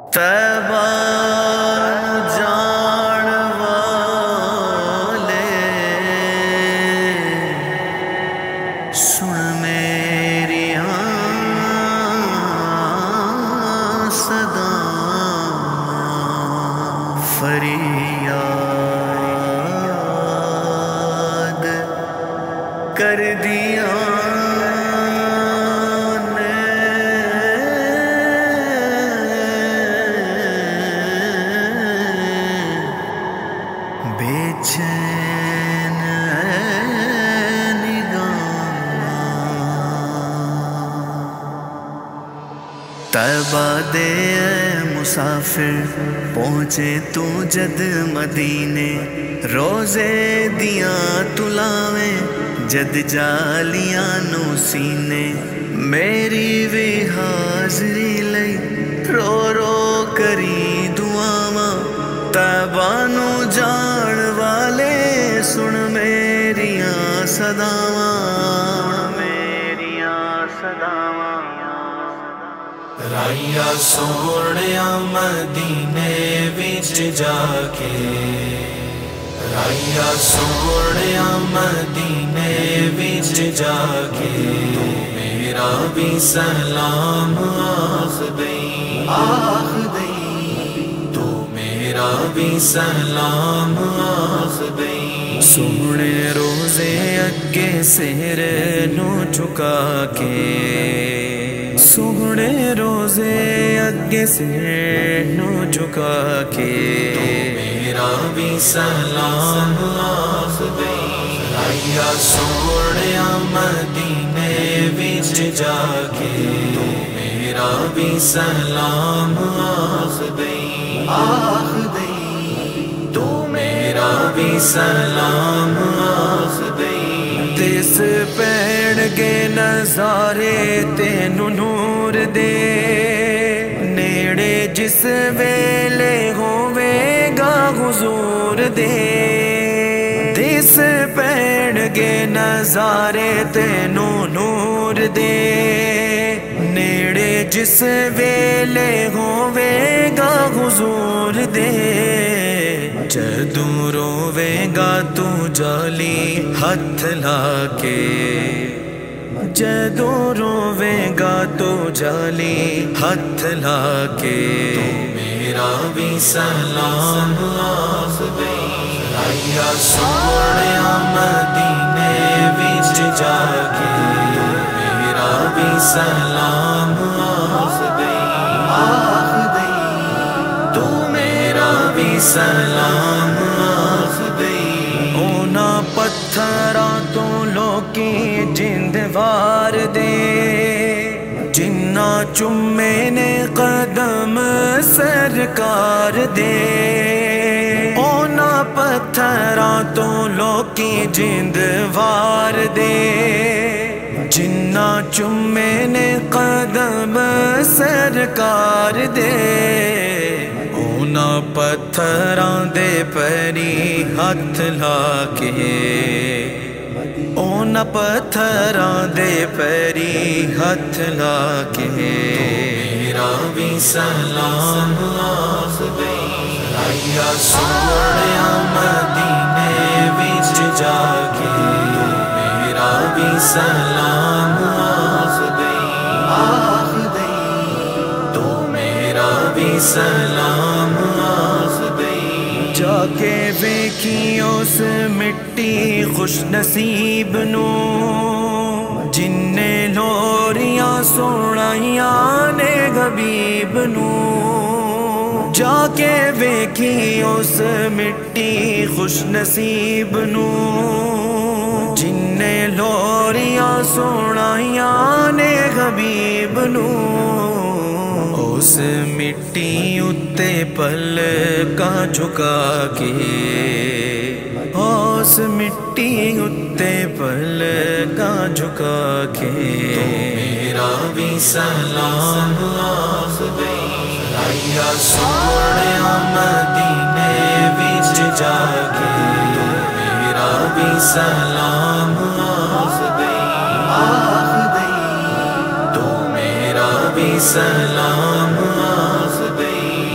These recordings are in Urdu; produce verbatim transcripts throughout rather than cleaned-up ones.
طیبہ جان والے سن میریاں صدا فریاد کر دیا بے چین نگاہ طیبہ دے مسافر پہنچے تو جد مدینے روزے دیاں تلاویں جد جالیاں نو سینے میری بھی حاضری لئی رو رو کری دعاواں طیبہ نو جان والے سن میریاں صداواں میریاں صداواں رائیا سونیا مدینے وچ جا کے رائیا سونیا مدینے وچ جا کے میرا بھی سلام آخ دئی آخ دئی تو میرا بھی سلام آخ دئی سونے روزے اگے سر نو جھکا کے سونے روزے اگے سر نو جھکا کے تو میرا بھی سلام آخ دئی رائیا سونیا مدینے وچ جا کے تو میرا بھی سلام آخ دئی آخ دئی تو میرا بھی سلام آخ دئی دس پین گے نظارے تینو نور دے نیڑے جس ویلے ہوے گا حضور دے دس پین گے نظارے تینو نور دے نیڑے جس ویلے ہوے گا حضور دے جدوں روے گا تو جالی ہاتھ لا کے جدوں روے گا تو جالی ہاتھ لا کے تو میرا بھی سلام آخ دئی رائیا سونیا مدینے وچ جا کے تو میرا بھی سلام آخ دئی آخ دئی تو میرا بھی سلام آخ دئی اونا پتھراں تو لوکی جند وار دے جنہ چمے نے قدم سرکار دے اونا پتھراں تو لوکی جند وار دے جنہ چمے نے قدم سرکار دے اونا پتھراں دے پیری ہاتھ لا کے اونا پتھراں دے پیری ہاتھ لا کے میرا بھی سلام آخ دئی رائیا سونیا مدینے وچ جا کے میرا بھی سلام آخ دئی آخ دئی تو میرا بھی سلام آخ دئی جا کے ویکھی اس مٹی خوش نصیب نو جن نے لوریاں سنائیاں نے حبیب نو جا کے ویکھی اس مٹی خوش نصیب نو جن نے لوریاں سنائیاں نے حبیب نو اس مٹی اتے پلکاں جھکا کے اس مٹی اتے پلکاں جھکا کے تو میرا بھی سلام آخ دئی رائیا سونیا مدینے وچ جا کے تو میرا بھی سلام آخ دئی آخ دئی تو میرا بھی سلام آخ دئی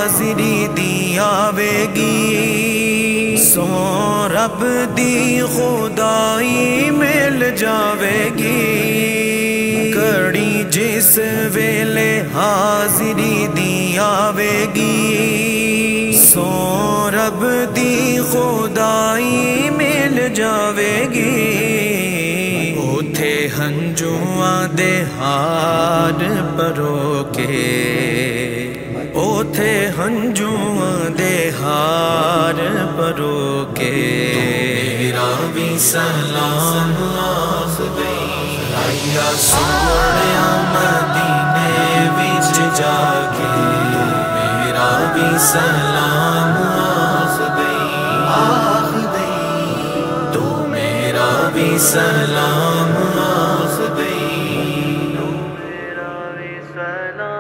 حاضری دی آوے گی سو رب دی خدائی مل جاوے گی کڑی جس ویلے حاضری دی آوے گی سو رب دی خدائی مل جاوے گی اوتھے ہنجواں دے ہار پرو کے اوتھے ہنجواں دے ہار پرو کے میرا بھی سلام آخ دئی آیا سوڑیا مدینے وچ جا کے میرا بھی سلام آخ دئی آخ دئی تو میرا بھی سلام آخ دئی تو میرا بھی سلام